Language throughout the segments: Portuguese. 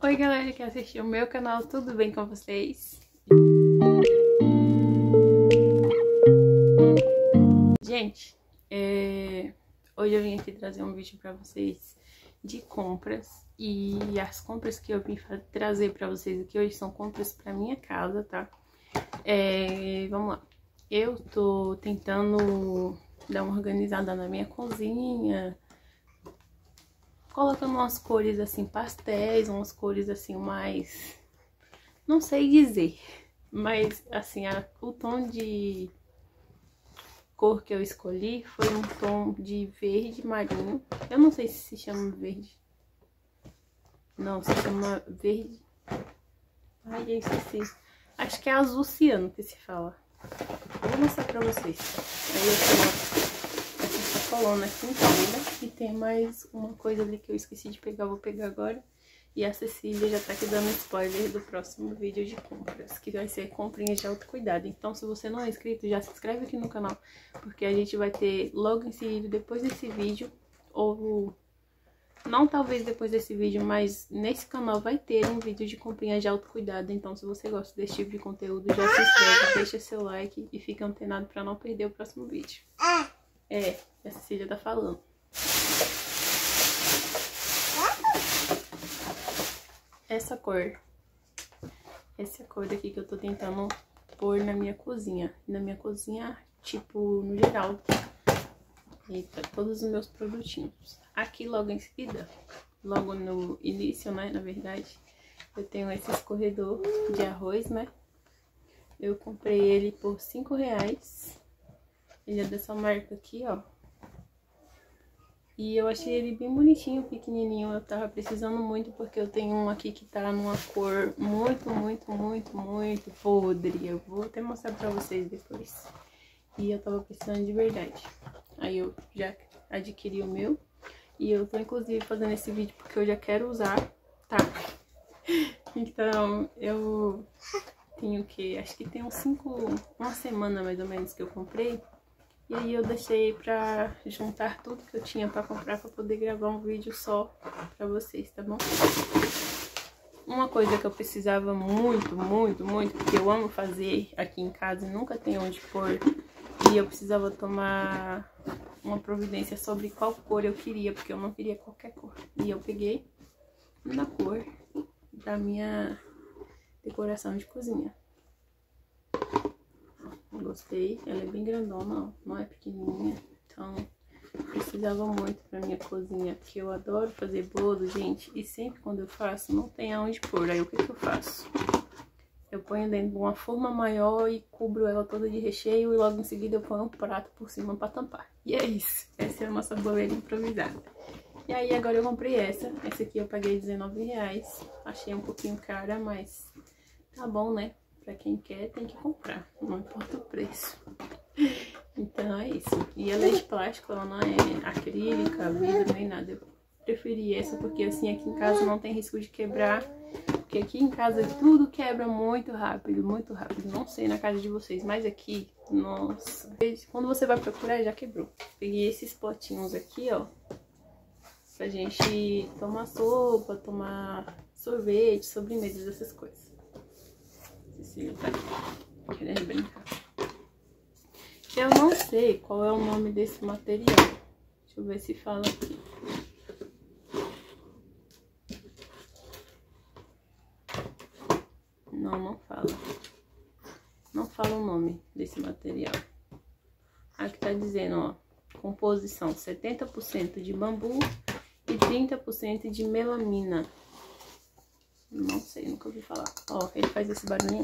Oi galera que assistiu o meu canal, tudo bem com vocês? Gente, hoje eu vim aqui trazer um vídeo pra vocês de compras. E as compras que eu vim trazer pra vocês aqui hoje são compras pra minha casa, tá? Vamos lá. Eu tô tentando dar uma organizada na minha cozinha, colocando umas cores assim pastéis, umas cores assim mais... não sei dizer, mas assim, o tom de cor que eu escolhi foi um tom de verde marinho. Eu não sei se chama verde. Não, se chama verde... ai, eu esqueci. Acho que é azul ciano que se fala. Eu vou mostrar pra vocês. Aí eu tenho essa sacolona aqui inteira. E tem mais uma coisa ali que eu esqueci de pegar, vou pegar agora. E a Cecília já tá aqui dando spoiler do próximo vídeo de compras, que vai ser comprinhas de autocuidado. Então, se você não é inscrito, já se inscreve aqui no canal, porque a gente vai ter logo em seguida, depois desse vídeo, ou não talvez depois desse vídeo, mas nesse canal vai ter um vídeo de comprinhas de autocuidado. Então, se você gosta desse tipo de conteúdo, já se inscreve, deixa seu like e fica antenado pra não perder o próximo vídeo. A Cecília tá falando. Essa cor daqui que eu tô tentando pôr na minha cozinha. Na minha cozinha, tipo, no geral. Eita, todos os meus produtinhos. Aqui logo em seguida, logo no início, né, na verdade, eu tenho esse escorredor de arroz, né. Eu comprei ele por R$5. Ele é dessa marca aqui, ó. E eu achei ele bem bonitinho, pequenininho. Eu tava precisando muito porque eu tenho um aqui que tá numa cor muito podre. Eu vou até mostrar pra vocês depois. E eu tava precisando de verdade. Aí eu já adquiri o meu. E eu tô inclusive fazendo esse vídeo porque eu já quero usar, tá? Então, eu tenho que... acho que tem uma semana mais ou menos que eu comprei. E aí eu deixei pra juntar tudo que eu tinha pra comprar pra poder gravar um vídeo só pra vocês, tá bom? Uma coisa que eu precisava muito, porque eu amo fazer aqui em casa e nunca tem onde pôr, e eu precisava tomar uma providência sobre qual cor eu queria, porque eu não queria qualquer cor. E eu peguei na cor da minha decoração de cozinha. Gostei, ela é bem grandona, ó, não é pequenininha, então precisava muito pra minha cozinha, porque eu adoro fazer bolo, gente, e sempre quando eu faço não tem aonde pôr. Aí o que eu faço? Eu ponho dentro de uma forma maior e cubro ela toda de recheio e logo em seguida eu ponho um prato por cima pra tampar. E é isso, essa é a nossa boleira improvisada. E aí agora eu comprei essa aqui eu paguei R$19, achei um pouquinho cara, mas tá bom, né? Pra quem quer, tem que comprar, não importa o preço. Então é isso. E ela é de plástico, ela não é acrílica, vidro, nem nada. Eu preferi essa porque assim aqui em casa não tem risco de quebrar. Porque aqui em casa tudo quebra muito rápido, muito rápido. Não sei na casa de vocês, mas aqui, nossa. Quando você vai procurar, já quebrou. Peguei esses potinhos aqui, ó. Pra gente tomar sopa, tomar sorvete, sobremesas, essas coisas. Tá querendo brincar. Eu não sei qual é o nome desse material. Deixa eu ver se fala aqui. Não fala. Não fala o nome desse material. Aqui tá dizendo, ó, composição 70% de bambu e 30% de melamina. Não sei, nunca ouvi falar. Ó, ele faz esse barulhinho.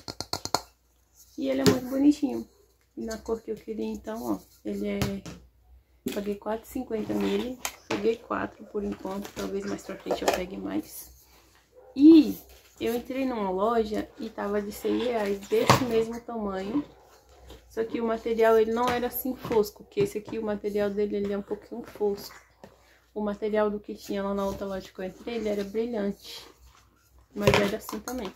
E ele é muito bonitinho. E na cor que eu queria, então, ó, ele é... paguei R$4,50 nele. Peguei 4 por enquanto, talvez mais pra frente eu pegue mais. E eu entrei numa loja e tava de R$6 desse mesmo tamanho. Só que o material, ele não era assim fosco, que esse aqui, o material dele, ele é um pouquinho fosco. O material do que tinha lá na outra loja que eu entrei, ele era brilhante. Mas era assim também.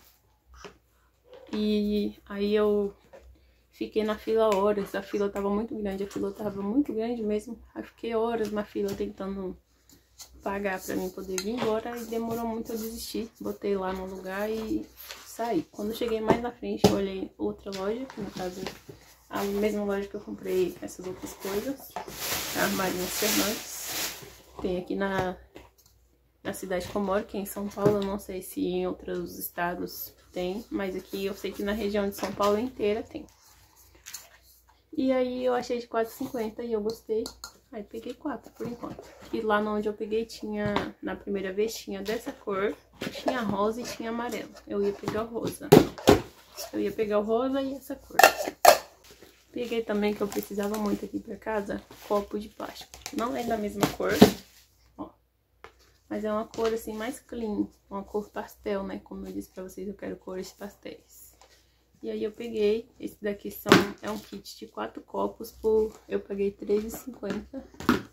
E aí eu fiquei na fila horas. A fila tava muito grande. A fila tava muito grande mesmo. Aí fiquei horas na fila tentando pagar pra mim poder vir embora e demorou muito a desistir. Botei lá no lugar e saí. Quando eu cheguei mais na frente, eu olhei outra loja, que no caso a mesma loja que eu comprei essas outras coisas, a Armarinhos Fernandes. Tem aqui na cidade que eu moro, que é em São Paulo. Eu não sei se em outros estados tem, mas aqui eu sei que na região de São Paulo inteira tem. E aí eu achei de R$4,50 e eu gostei. Aí peguei 4 por enquanto. E lá onde eu peguei tinha, na primeira vez, tinha dessa cor, tinha rosa e tinha amarelo. Eu ia pegar o rosa. Eu ia pegar o rosa e essa cor. Peguei também, que eu precisava muito aqui pra casa, copo de plástico. Não é da mesma cor, ó. Mas é uma cor assim mais clean, uma cor pastel, né? Como eu disse pra vocês, eu quero cores pastéis. E aí eu peguei, esse daqui é um kit de 4 copos eu paguei R$3,50.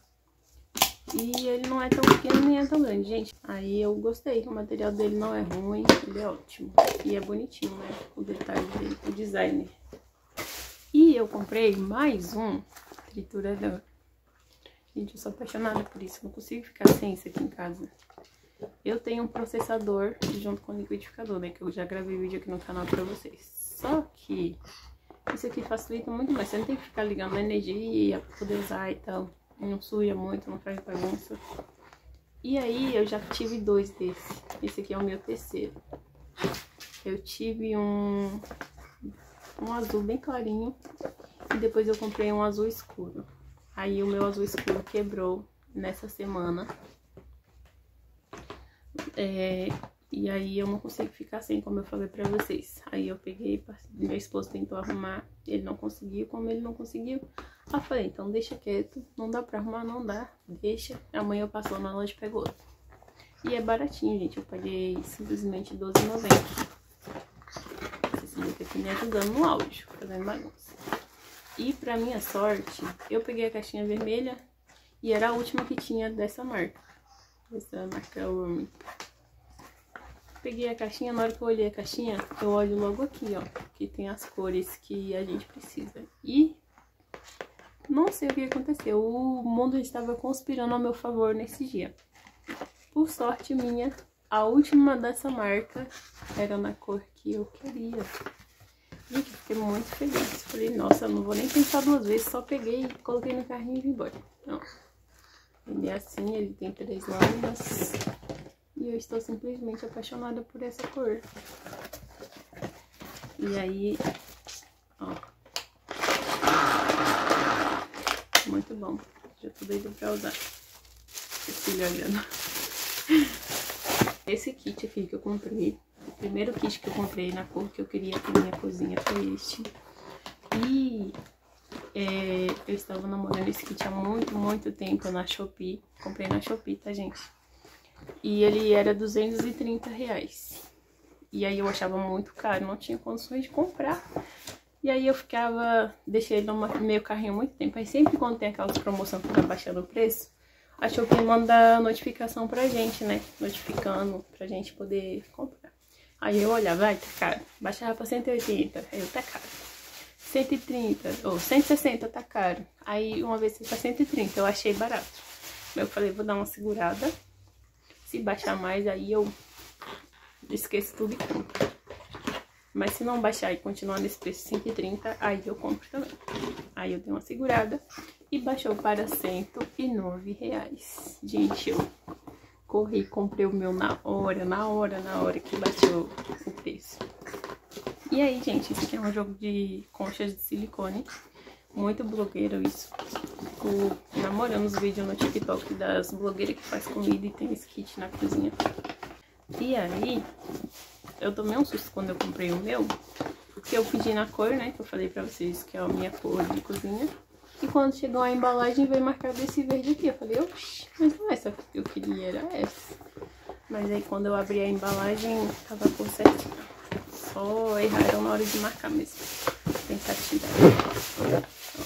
E ele não é tão pequeno nem é tão grande, gente. Aí eu gostei, o material dele não é ruim, ele é ótimo. E é bonitinho, né? O detalhe dele, o design. E eu comprei mais um triturador. Gente, eu sou apaixonada por isso, não consigo ficar sem isso aqui em casa. Eu tenho um processador junto com o liquidificador, né? Que eu já gravei vídeo aqui no canal pra vocês. Só que isso aqui facilita muito mais. Você não tem que ficar ligando a energia pra poder usar e tal. Não suja muito, não faz bagunça. E aí eu já tive 2 desses. Esse aqui é o meu terceiro. Eu tive um azul bem clarinho. E depois eu comprei um azul escuro. Aí o meu azul escuro quebrou nessa semana. E aí eu não consigo ficar sem, como eu falei pra vocês. Aí eu peguei, meu esposo tentou arrumar, ele não conseguiu. Como ele não conseguiu, eu falei, então deixa quieto, não dá pra arrumar, não dá, deixa. Amanhã eu passo lá na loja e pego outro. E é baratinho, gente, eu paguei simplesmente R$12,90. Esse link aqui me ajudando no áudio, fazendo bagunça. E pra minha sorte, eu peguei a caixinha vermelha e era a última que tinha dessa marca. Essa marca Urmi. Peguei a caixinha, na hora que eu olhei a caixinha, eu olho logo aqui, ó, que tem as cores que a gente precisa. E não sei o que aconteceu, o mundo estava conspirando ao meu favor nesse dia. Por sorte minha, a última dessa marca era na cor que eu queria. Gente, eu fiquei muito feliz. Falei, nossa, eu não vou nem pensar 2 vezes, só peguei, coloquei no carrinho e vim embora. Não. Ele é assim, ele tem 3 lâminas. E eu estou simplesmente apaixonada por essa cor. E aí, ó. Muito bom. Já tô doida pra usar. Esse filho olhando. Esse kit aqui que eu comprei. O primeiro kit que eu comprei na cor que eu queria pra minha cozinha foi este. E eu estava namorando esse kit há muito tempo na Shopee. Comprei na Shopee, tá, gente? E ele era R$230. E aí eu achava muito caro, não tinha condições de comprar. E aí eu deixei ele no meu carrinho há muito tempo. Aí sempre quando tem aquelas promoções que tá baixando o preço, a Shopee manda notificação pra gente, né? Notificando pra gente poder comprar. Aí eu olhava, ai, tá caro. Baixava pra 180, aí tá caro. 130, ou 160, tá caro. Aí uma vez foi pra 130, eu achei barato. Eu falei, vou dar uma segurada. Se baixar mais, aí eu esqueço tudo e compro. Mas se não baixar e continuar nesse preço 130, aí eu compro também. Aí eu dei uma segurada e baixou para R$109. Gente, eu corri e comprei o meu na hora que baixou o preço. E aí, gente, esse aqui é um jogo de conchas de silicone. Muito blogueiro isso. Fico namorando os vídeos no TikTok das blogueiras que faz comida e tem esse kit na cozinha. E aí, eu tomei um susto quando eu comprei o meu, porque eu pedi na cor, né, que eu falei pra vocês que é a minha cor de cozinha. E quando chegou a embalagem veio marcado esse verde aqui. Eu falei, oxi, mas não é essa que eu queria, era essa. Mas aí quando eu abri a embalagem, tava a cor certinha. Só erraram na hora de marcar mesmo. Tentar tirar.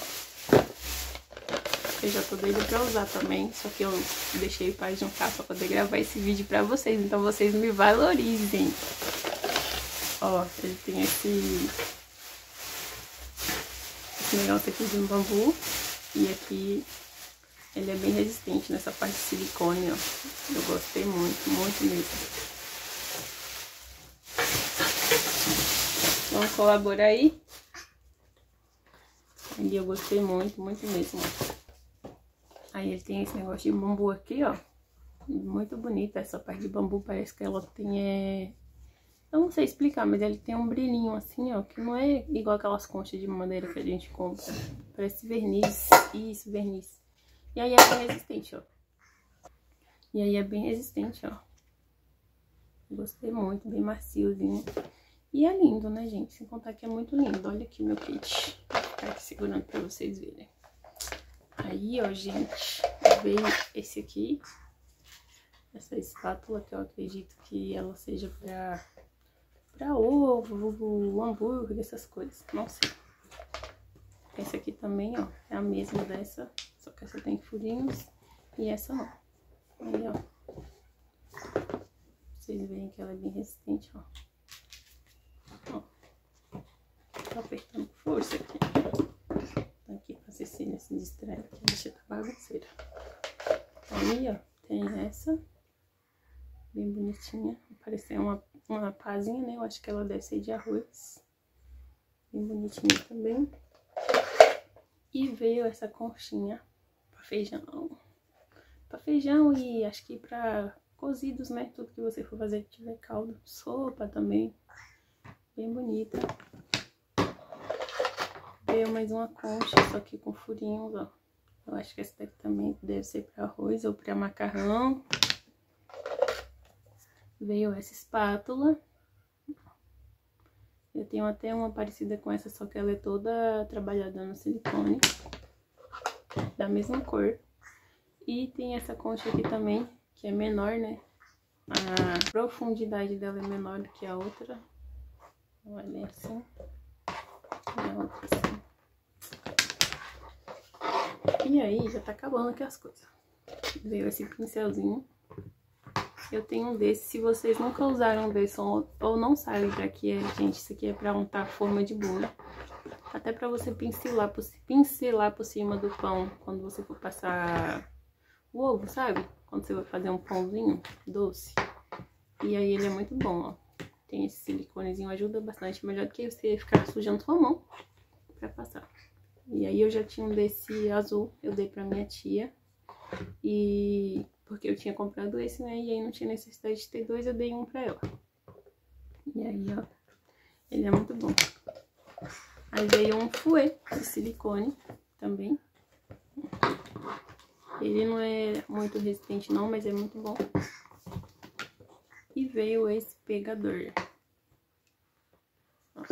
Eu já tô doida pra usar também, só que eu deixei o pai juntar pra poder gravar esse vídeo pra vocês, então vocês me valorizem. Ó, ele tem esse negócio aqui de um bambu e aqui Ele é bem resistente nessa parte de silicone, ó. Eu gostei muito, muito mesmo. Vamos colaborar aí? Ali eu gostei muito, muito mesmo, ó. Aí ele tem esse negócio de bambu aqui, ó. Muito bonita essa parte de bambu, parece que ela tem, eu não sei explicar, mas ele tem um brilhinho assim, ó, que não é igual aquelas conchas de madeira que a gente compra. Parece verniz, isso, verniz. E aí é bem resistente, ó. E aí é bem resistente, ó. Gostei muito, bem maciozinho. E é lindo, né, gente? Sem contar que é muito lindo. Olha aqui meu kit. Vou ficar aqui segurando pra vocês verem. Aí, ó, gente, veio esse aqui. Essa espátula que eu acredito que ela seja pra ovo, hambúrguer, essas coisas. Não sei. Essa aqui também, ó, é a mesma dessa. Só que essa tem furinhos e essa não. Aí, ó. Vocês veem que ela é bem resistente, ó. Ó. Tô apertando com força aqui. Tá aqui pra Cecília se distrair, que a bicha tá bagunceira. Aí, ó, tem essa. Bem bonitinha. Pareceu uma pazinha, né? Eu acho que ela deve ser de arroz. Bem bonitinha também. E veio essa conchinha pra feijão. Pra feijão e acho que pra cozidos, né? Tudo que você for fazer que tiver caldo. Sopa também. Bem bonita. Veio mais uma concha, só que com furinhos, ó. Eu acho que essa daqui também deve ser pra arroz ou pra macarrão. Veio essa espátula. Eu tenho até uma parecida com essa, só que ela é toda trabalhada no silicone. Da mesma cor. E tem essa concha aqui também, que é menor, né? A profundidade dela é menor do que a outra. Olha assim. E a outra assim. E aí, já tá acabando aqui as coisas. Veio esse pincelzinho. Eu tenho um desse. Se vocês nunca usaram um desse ou não sabem pra que é, gente, isso aqui é pra untar forma de bolo. Até pra você pincelar por cima do pão quando você for passar o ovo, sabe? Quando você vai fazer um pãozinho doce. E aí ele é muito bom, ó. Tem esse siliconezinho, ajuda bastante. Melhor do que você ficar sujando sua mão pra passar. E aí eu já tinha um desse azul, eu dei pra minha tia. E porque eu tinha comprado esse, né? E aí não tinha necessidade de ter dois, eu dei um pra ela. E aí, ó, ele é muito bom. Aí veio um fouet de silicone também. Ele não é muito resistente não, mas é muito bom. E veio esse pegador. Ó.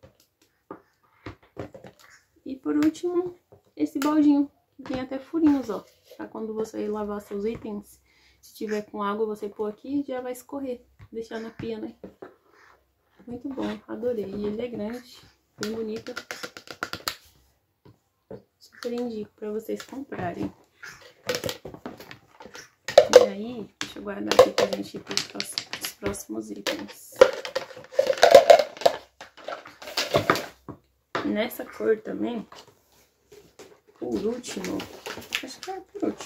E por último, esse baldinho. Tem até furinhos, ó. Pra quando você lavar seus itens, se tiver com água, você pôr aqui, já vai escorrer. Deixar na pia, né? Muito bom, adorei. E ele é grande, bem bonito. Super indico pra vocês comprarem. E aí, deixa eu guardar aqui pra gente ir pros próximos itens. Nessa cor também, por último, acho que é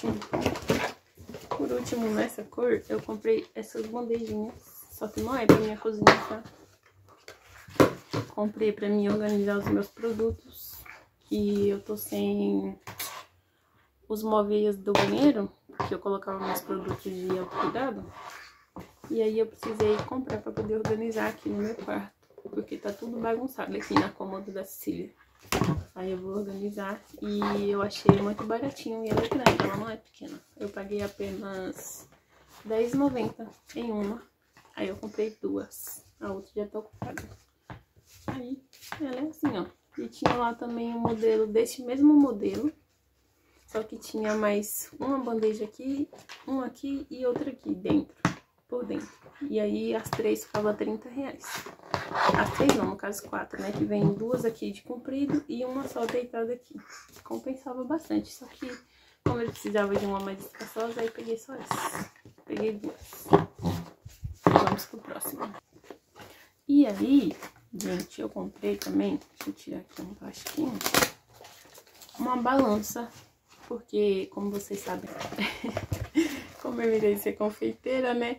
por último nessa cor, eu comprei essas bandejinhas, só que não é pra minha cozinha, tá? Comprei pra mim organizar os meus produtos, que eu tô sem os móveis do banheiro, que eu colocava meus produtos de autocuidado, e aí eu precisei comprar pra poder organizar aqui no meu quarto, porque tá tudo bagunçado aqui na cômoda da Cecília. Aí eu vou organizar e eu achei muito baratinho e ela é grande, ela não é pequena. Eu paguei apenas R$10,90 em uma, aí eu comprei duas, a outra já tá ocupada. Aí ela é assim, ó. E tinha lá também um modelo deste mesmo modelo, só que tinha mais uma bandeja aqui, uma aqui e outra aqui dentro, por dentro. E aí as três ficavam R$30. As três não, no caso 4, né? Que vem duas aqui de comprido e uma só deitada aqui. Compensava bastante, só que como eu precisava de uma mais espaçosa, aí peguei só essa. Peguei duas. Vamos pro próximo. E aí, gente, eu comprei também, deixa eu tirar aqui um plastiquinho, uma balança porque, como vocês sabem, como eu irei ser confeiteira, né?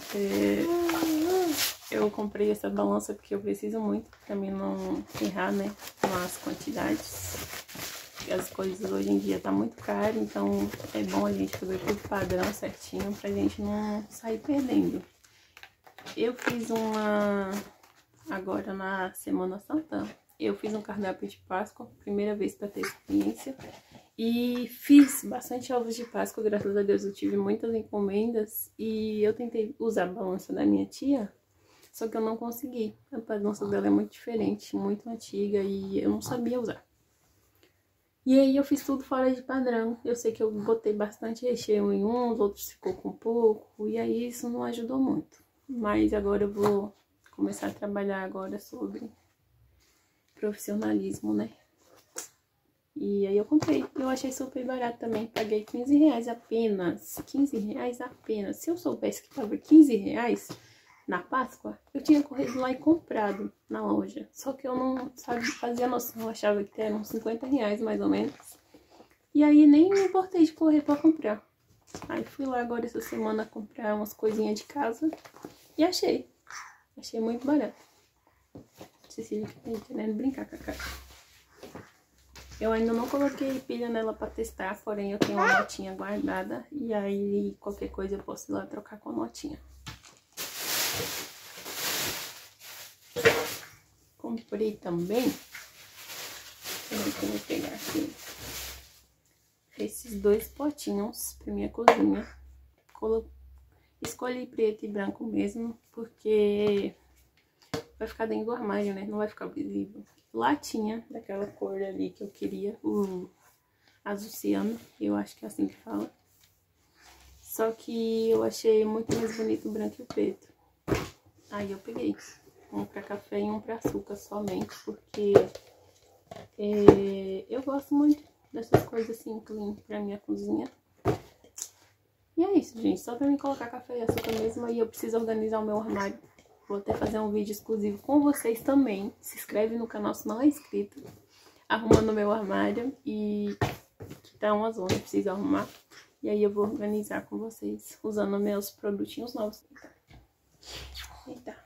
Eu comprei essa balança porque eu preciso muito, pra mim não errar, né? Nas quantidades. As coisas hoje em dia tá muito caro, então é bom a gente fazer tudo padrão, certinho, pra gente não sair perdendo. Eu fiz agora na Semana Santa, eu fiz um cardápio de Páscoa, primeira vez pra ter experiência. E fiz bastante ovos de Páscoa, graças a Deus eu tive muitas encomendas. E eu tentei usar a balança da minha tia, só que eu não consegui. A balança dela é muito diferente, muito antiga e eu não sabia usar. E aí eu fiz tudo fora de padrão. Eu sei que eu botei bastante recheio em uns, outros ficou com pouco. E aí isso não ajudou muito. Mas agora eu vou começar a trabalhar agora sobre profissionalismo, né? E aí eu comprei. Eu achei super barato também. Paguei 15 reais apenas. 15 reais apenas. Se eu soubesse que tava 15 reais na Páscoa, eu tinha corrido lá e comprado na loja. Só que eu não fazia noção, eu achava que eram 50 reais mais ou menos. E aí nem me importei de correr pra comprar. Aí fui lá agora essa semana comprar umas coisinhas de casa e achei. Achei muito barato. Cecília que tá querendo brincar com a cara. Eu ainda não coloquei pilha nela pra testar, porém eu tenho uma notinha guardada. E aí qualquer coisa eu posso ir lá trocar com a notinha. Comprei também, deixa eu ver o que eu vou pegar aqui, esses dois potinhos pra minha cozinha. Escolhi preto e branco mesmo, porque vai ficar dentro do armário, né? Não vai ficar visível. Latinha daquela cor ali que eu queria, o azul ciano, eu acho que é assim que fala. Só que eu achei muito mais bonito o branco e o preto. Aí eu peguei. Um pra café e um pra açúcar somente, porque eu gosto muito dessas coisas assim, clean pra minha cozinha. E é isso, gente. Só pra mim colocar café e açúcar mesmo, aí eu preciso organizar o meu armário. Vou até fazer um vídeo exclusivo com vocês também. Se inscreve no canal se não é inscrito. Arrumando o meu armário e que tá uma zona, preciso arrumar. E aí eu vou organizar com vocês, usando meus produtinhos novos. Eita.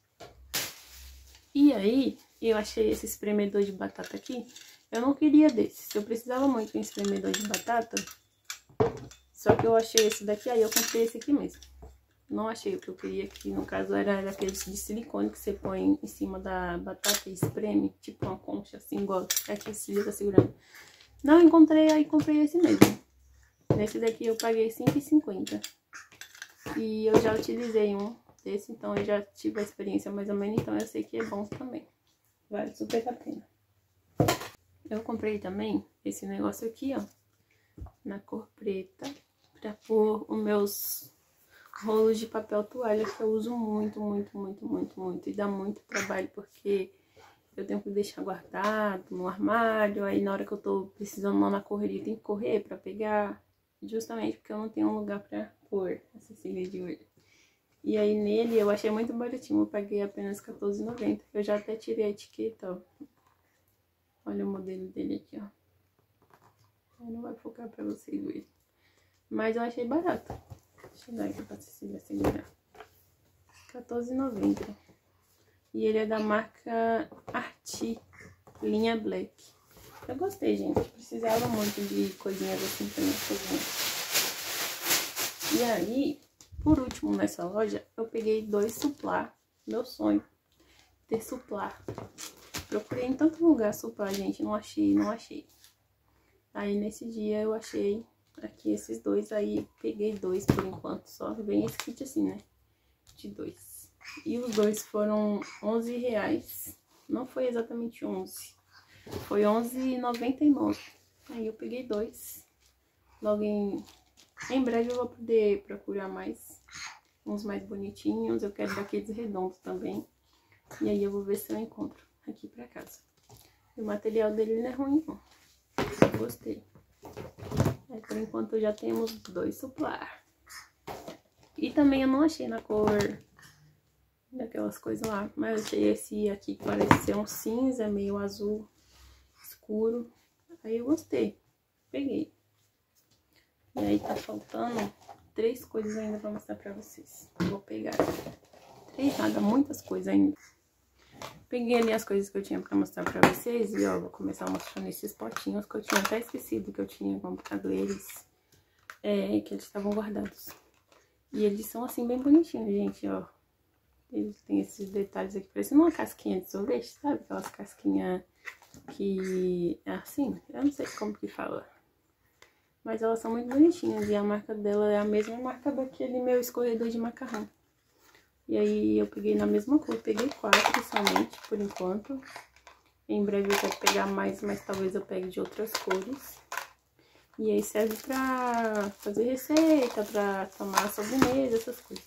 E aí, eu achei esse espremedor de batata aqui. Eu não queria desse. Eu precisava muito de um espremedor de batata. Só que eu achei esse daqui, aí eu comprei esse aqui mesmo. Não achei o que eu queria, que no caso era aqueles de silicone que você põe em cima da batata e espreme. Tipo uma concha, assim, igual aqui a Cília tá segurando. Não encontrei, aí comprei esse mesmo. Nesse daqui eu paguei R$5,50. E eu já utilizei um desse, então eu já tive a experiência mais ou menos, então eu sei que é bom também. Vale super a pena. Eu comprei também esse negócio aqui, ó, na cor preta, pra pôr os meus rolos de papel toalha, que eu uso muito, muito, muito, muito, muito. E dá muito trabalho, porque eu tenho que deixar guardado no armário, aí na hora que eu tô precisando lá na correria, eu tenho que correr pra pegar, justamente porque eu não tenho um lugar pra pôr essa cília de olho. E aí nele eu achei muito baratinho, eu paguei apenas R$14,90. Eu já até tirei a etiqueta, ó. Olha o modelo dele aqui, ó. Aí não vai focar pra vocês verem. Mas eu achei barato. Deixa eu dar aqui pra Cecília segurar. R$14,90. E ele é da marca Arti, linha Black. Eu gostei, gente. Precisava muito de coisinhas assim pra minha cozinha. E aí, por último, nessa loja, eu peguei 2 suplá. Meu sonho, ter suplá. Procurei em tanto lugar suplá, gente, não achei, não achei. Aí, nesse dia, eu achei aqui esses 2, aí peguei 2 por enquanto só. Vem esse kit assim, né? De 2. E os 2 foram R$11. Não foi exatamente 11. Foi R$11,99. Aí eu peguei 2. Logo em breve eu vou poder procurar mais, uns mais bonitinhos. Eu quero daqueles redondos também. E aí eu vou ver se eu encontro aqui pra casa. E o material dele não é ruim, não. Eu gostei. Aí por enquanto já temos 2 suplá. E também eu não achei na cor daquelas coisas lá, mas eu achei esse aqui que parece ser um cinza, meio azul escuro. Aí eu gostei. Peguei. E aí tá faltando 3 coisas ainda pra mostrar pra vocês. Vou pegar 3 nada, muitas coisas ainda. Peguei ali as coisas que eu tinha pra mostrar pra vocês. E ó, vou começar mostrando esses potinhos que eu tinha até esquecido que eu tinha comprado eles. Que eles estavam guardados. E eles são assim bem bonitinhos, gente, ó. Eles têm esses detalhes aqui, parecendo uma casquinha de sorvete, sabe? Aquelas casquinhas que é assim, eu não sei como que fala. Mas elas são muito bonitinhas e a marca dela é a mesma marca daquele meu escorredor de macarrão. E aí eu peguei na mesma cor, peguei 4 somente, por enquanto. Em breve eu quero pegar mais, mas talvez eu pegue de outras cores. E aí serve pra fazer receita, pra tomar sobremesa, essas coisas.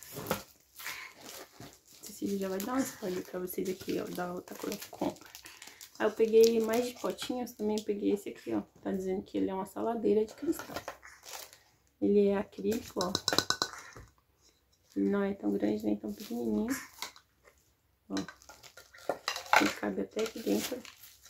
Cecília já vai dar um spoiler pra vocês aqui, ó, da outra cor que compra. Aí eu peguei mais de potinhos, também peguei esse aqui, ó. Tá dizendo que ele é uma saladeira de cristal. Ele é acrílico, ó. Ele não é tão grande nem tão pequenininho. Ó. Ele cabe até aqui dentro.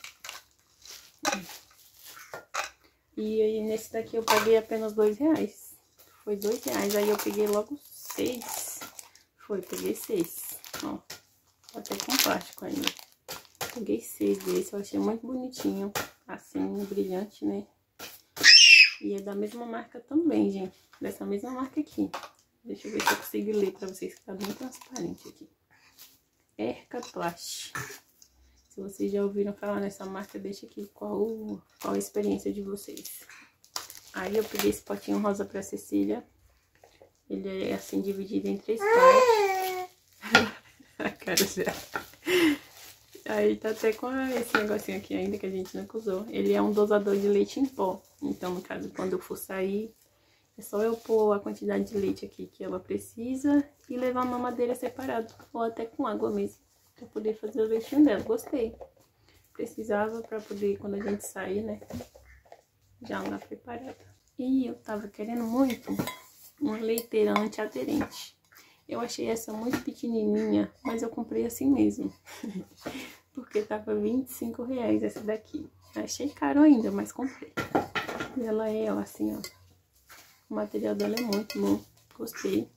E aí nesse daqui eu paguei apenas R$2. Foi R$2. Aí eu peguei logo 6. Peguei 6. Ó. Até com plástico ainda. Peguei 6 desse, eu achei muito bonitinho. Assim, brilhante, né? E é da mesma marca também, gente. Dessa mesma marca aqui. Deixa eu ver se eu consigo ler pra vocês, que tá bem transparente aqui. Ercaplast. Se vocês já ouviram falar nessa marca, deixa aqui qual a experiência de vocês. Aí eu peguei esse potinho rosa pra Cecília. Ele é assim, dividido em 3 partes. A cara já. Aí tá até com esse negocinho aqui ainda que a gente nunca usou. Ele é um dosador de leite em pó. Então, no caso, quando eu for sair, é só eu pôr a quantidade de leite aqui que ela precisa e levar uma mamadeira separado. Ou até com água mesmo. Pra poder fazer o leitinho dela. Gostei. Precisava pra poder, quando a gente sair, né? Já andar preparada. E eu tava querendo muito uma leiteira antiaderente. Eu achei essa muito pequenininha, mas eu comprei assim mesmo. Porque tava R$25 essa daqui. Achei caro ainda, mas comprei. E ela é, ó, assim, ó. O material dela é muito bom. Gostei.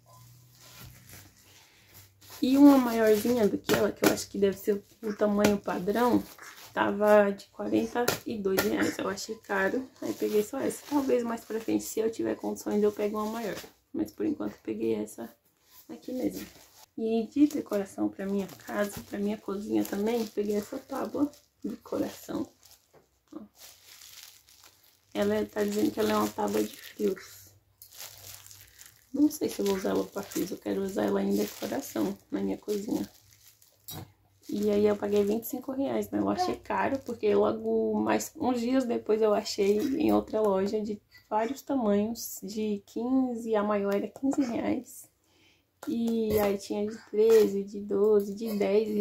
E uma maiorzinha do que ela, que eu acho que deve ser o tamanho padrão, tava de R$42. Eu achei caro, aí peguei só essa. Talvez mais pra frente, se eu tiver condições, eu pego uma maior. Mas por enquanto eu peguei essa aqui mesmo. E de decoração pra minha casa, pra minha cozinha também, peguei essa tábua de decoração. Ó. Ela tá dizendo que ela é uma tábua de frios. Não sei se eu vou usar ela pra frios, eu quero usar ela em decoração na minha cozinha. E aí eu paguei R$25, né? Eu achei caro, porque logo mais uns dias depois eu achei em outra loja de vários tamanhos, de 15, a maior era R$15. E aí tinha de 13, de 12, de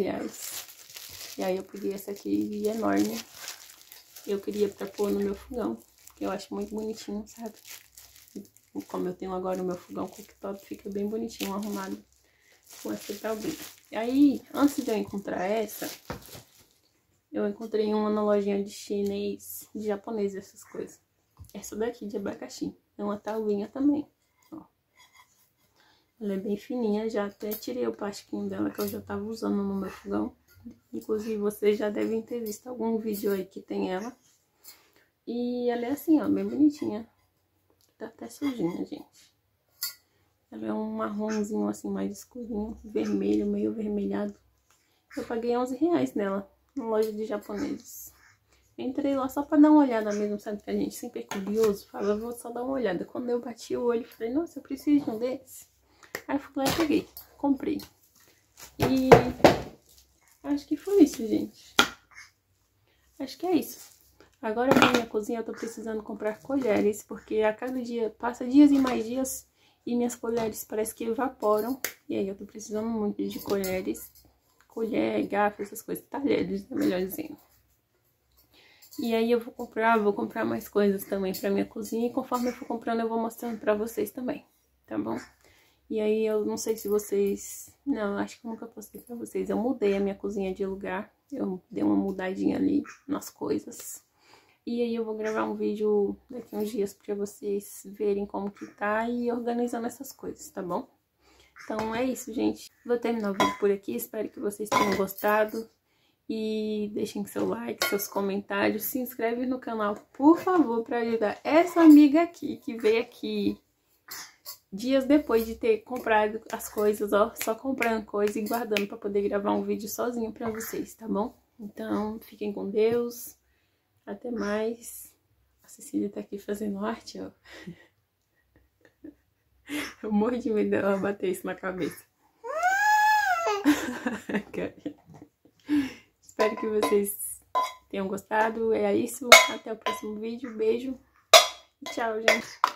R$10. E aí eu peguei essa aqui enorme. Eu queria pra pôr no meu fogão, que eu acho muito bonitinho, sabe? Como eu tenho agora o meu fogão cooktop, fica bem bonitinho, arrumado com essa talbinha. E aí, antes de eu encontrar essa, eu encontrei uma na lojinha de chinês, de japonês, essas coisas. Essa daqui de abacaxi. É uma talvinha também, ó. Ela é bem fininha, já até tirei o plastiquinho dela, que eu já tava usando no meu fogão. Inclusive, vocês já devem ter visto algum vídeo aí que tem ela. E ela é assim, ó, bem bonitinha. Tá até sujinha, gente. Ela é um marronzinho assim, mais escurinho, vermelho, meio avermelhado. Eu paguei R$11 nela, na loja de japoneses. Entrei lá só pra dar uma olhada mesmo, sabe? Que a gente sempre é curioso, fala, vou só dar uma olhada. Quando eu bati o olho, falei, nossa, eu preciso de um desse. Aí fui lá e peguei, comprei. E acho que foi isso, gente. Acho que é isso. Agora na minha cozinha eu tô precisando comprar colheres, porque a cada dia, passa dias e mais dias, e minhas colheres parece que evaporam. E aí eu tô precisando muito de colheres, colher, garfo, essas coisas, talheres, melhor dizendo. E aí eu vou comprar mais coisas também pra minha cozinha, e conforme eu for comprando eu vou mostrando pra vocês também, tá bom? E aí eu não sei se vocês... Não, acho que eu nunca postei pra vocês. Eu mudei a minha cozinha de lugar, eu dei uma mudadinha ali nas coisas. E aí eu vou gravar um vídeo daqui uns dias pra vocês verem como que tá e organizando essas coisas, tá bom? Então é isso, gente. Vou terminar o vídeo por aqui, espero que vocês tenham gostado. E deixem seu like, seus comentários, se inscreve no canal, por favor, pra ajudar essa amiga aqui, que veio aqui dias depois de ter comprado as coisas, ó, só comprando coisa e guardando pra poder gravar um vídeo sozinho pra vocês, tá bom? Então, fiquem com Deus, até mais. A Cecília tá aqui fazendo arte, ó. Eu morro de medo dela bater isso na cabeça. Espero que vocês tenham gostado, é isso, até o próximo vídeo, beijo e tchau, gente.